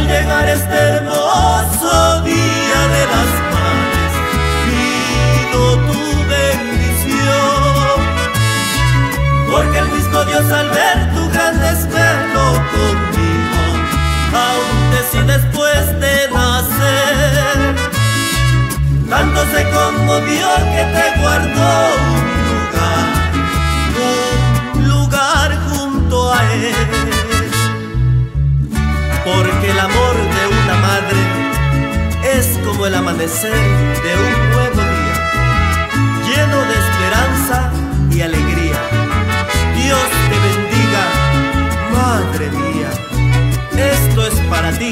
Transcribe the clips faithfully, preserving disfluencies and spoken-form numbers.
llegar este hermoso Día de las Madres, pido tu bendición, porque el mismo Dios al ver tu gran desvelo conmigo, aunque si después de nacer tanto se conmovió que te guardó un lugar, un lugar junto a Él. Porque el amor de una madre es como el amanecer de un nuevo día, lleno de esperanza y alegría. Dios te bendiga, madre mía, esto es para ti.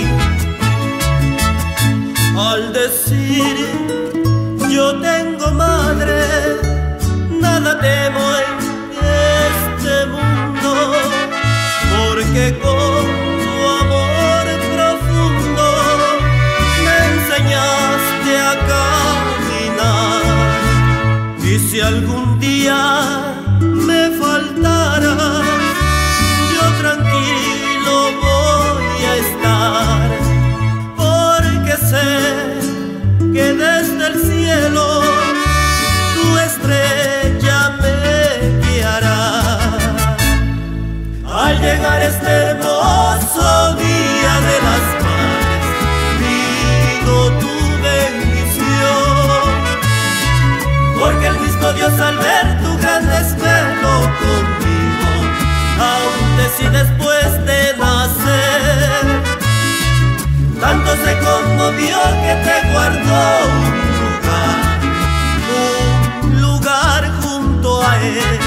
Al decir yo tengo madre, nada temo en este mundo, porque con tu amor profundo me enseñaste a caminar. Y si algún día me faltaras, yo tranquilo voy a estar, porque sé que desde el cielo tu estrella me guiará. Al llegar este hermoso Día de las Madres, pido tu bendición, porque el mismo Dios al ver tu gran desvelo conmigo, aunque si después de nacer tanto se conmovió que te guardó un lugar, un lugar junto a Él.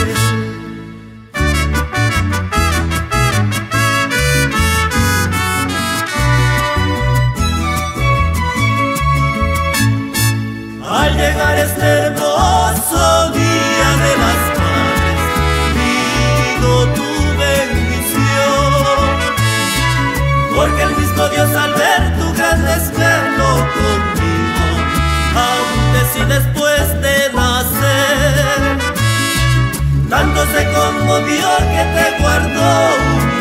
Al llegar este hermoso Día de las Madres, pido tu bendición, porque el mismo Dios al ver tu gran desvelo conmigo, aunque si después de nacer tanto se conmovió que te guardó